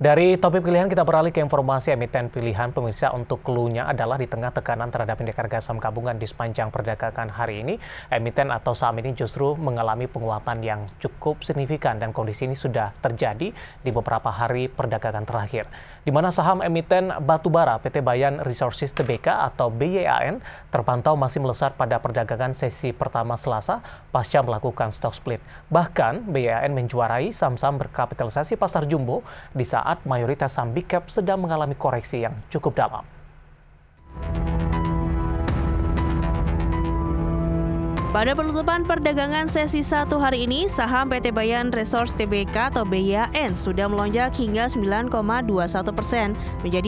Dari topik pilihan kita beralih ke informasi emiten pilihan pemirsa. Untuk clue-nya adalah di tengah tekanan terhadap indeks harga saham gabungan di sepanjang perdagangan hari ini, emiten atau saham ini justru mengalami penguatan yang cukup signifikan dan kondisi ini sudah terjadi di beberapa hari perdagangan terakhir. Di mana saham emiten batubara PT Bayan Resources Tbk atau BYAN terpantau masih melesat pada perdagangan sesi pertama Selasa pasca melakukan stock split. Bahkan BYAN menjuarai saham-saham berkapitalisasi pasar jumbo di saat mayoritas saham big cap sedang mengalami koreksi yang cukup dalam. Pada penutupan perdagangan sesi 1 hari ini, saham PT Bayan Resources Tbk atau BYAN sudah melonjak hingga 9,21% menjadi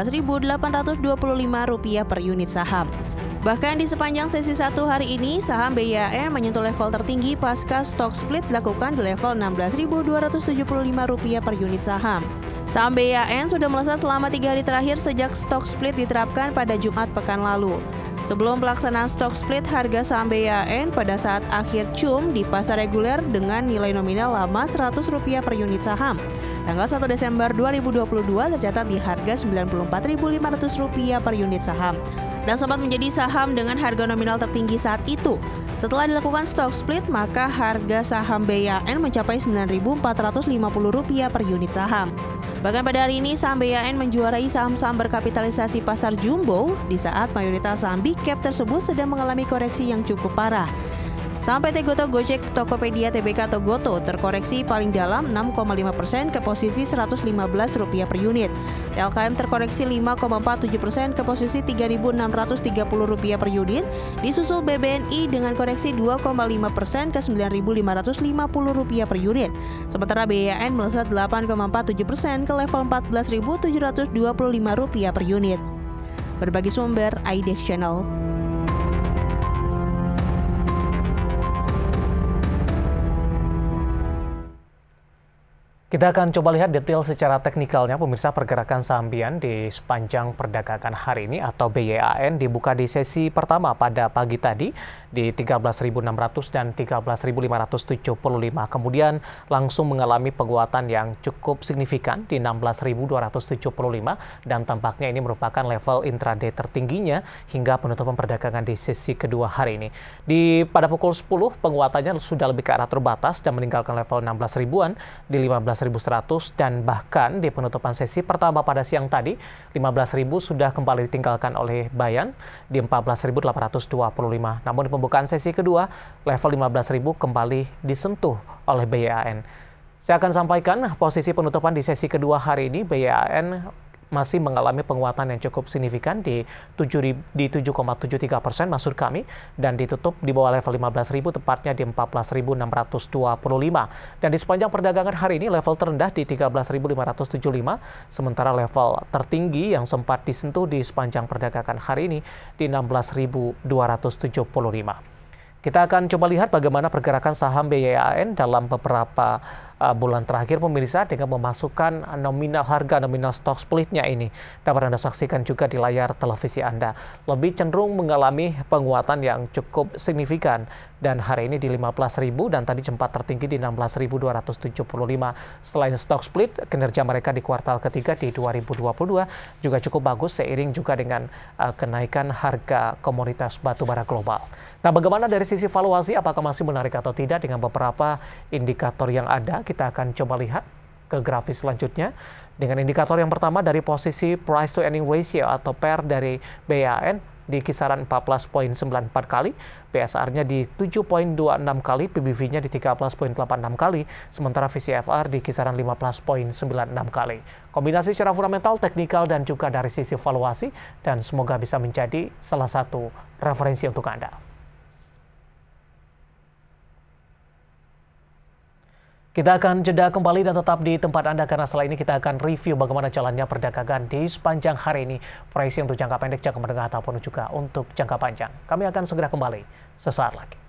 Rp14.825 per unit saham. Bahkan di sepanjang sesi 1 hari ini, saham BYAN menyentuh level tertinggi pasca stock split dilakukan di level Rp16.275 per unit saham. Saham BYAN sudah melesat selama 3 hari terakhir sejak stock split diterapkan pada Jumat pekan lalu. Sebelum pelaksanaan stock split, harga saham BYAN pada saat akhir CUM di pasar reguler dengan nilai nominal lama Rp100 per unit saham. Tanggal 1 Desember 2022 tercatat di harga Rp94.500 per unit saham dan sempat menjadi saham dengan harga nominal tertinggi saat itu. Setelah dilakukan stock split, maka harga saham BYAN mencapai Rp9.450 per unit saham. Bahkan pada hari ini, saham BYAN menjuarai saham-saham berkapitalisasi pasar jumbo di saat mayoritas saham big cap tersebut sedang mengalami koreksi yang cukup parah. Saham PT Goto Gojek Tokopedia Tbk atau Goto terkoreksi paling dalam 6,5% ke posisi Rp115 per unit. TLKM terkoreksi 5,47% ke posisi Rp3.630 per unit, disusul BBNI dengan koreksi 2,5% ke Rp9.550 per unit. Sementara BYAN melesat 8,47% ke level Rp14.725 per unit. Berbagi sumber, IDEX Channel. Kita akan coba lihat detail secara teknikalnya pemirsa pergerakan saham BYAN di sepanjang perdagangan hari ini atau BYAN dibuka di sesi pertama pada pagi tadi di 13.600 dan 13.575. Kemudian langsung mengalami penguatan yang cukup signifikan di 16.275 dan tampaknya ini merupakan level intraday tertingginya hingga penutupan perdagangan di sesi kedua hari ini. Pada pukul 10 penguatannya sudah lebih ke arah terbatas dan meninggalkan level 16 ribuan di 15.100 dan bahkan di penutupan sesi pertama pada siang tadi 15.000 sudah kembali ditinggalkan oleh Bayan di 14.825. Namun di pembukaan sesi kedua level 15.000 kembali disentuh oleh BYAN. Saya akan sampaikan posisi penutupan di sesi kedua hari ini. BYAN masih mengalami penguatan yang cukup signifikan di 7,73% maksud kami, dan ditutup di bawah level 15.000 tepatnya di 14.625. Dan di sepanjang perdagangan hari ini level terendah di 13.575, sementara level tertinggi yang sempat disentuh di sepanjang perdagangan hari ini di 16.275. Kita akan coba lihat bagaimana pergerakan saham BYAN dalam beberapa bulan terakhir pemirsa dengan memasukkan harga nominal stock splitnya ini. Dapat Anda saksikan juga di layar televisi Anda. Lebih cenderung mengalami penguatan yang cukup signifikan dan hari ini di 15.000 dan tadi sempat tertinggi di 16.275. Selain stock split, kinerja mereka di kuartal ketiga di 2022 juga cukup bagus seiring juga dengan kenaikan harga komoditas batubara global. Nah, bagaimana dari sisi valuasi, apakah masih menarik atau tidak dengan beberapa indikator yang ada? Kita akan coba lihat ke grafis selanjutnya dengan indikator yang pertama dari posisi price to earning ratio atau PER dari BYAN di kisaran 14,94 kali, PSR-nya di 7,26 kali, PBV-nya di 13,86 kali, sementara VCFR di kisaran 15,96 kali. Kombinasi secara fundamental, teknikal, dan juga dari sisi valuasi, dan semoga bisa menjadi salah satu referensi untuk Anda. Kita akan jeda kembali dan tetap di tempat Anda karena setelah ini kita akan review bagaimana jalannya perdagangan di sepanjang hari ini. Proyeksi untuk jangka pendek, jangka menengah, ataupun juga untuk jangka panjang. Kami akan segera kembali sesaat lagi.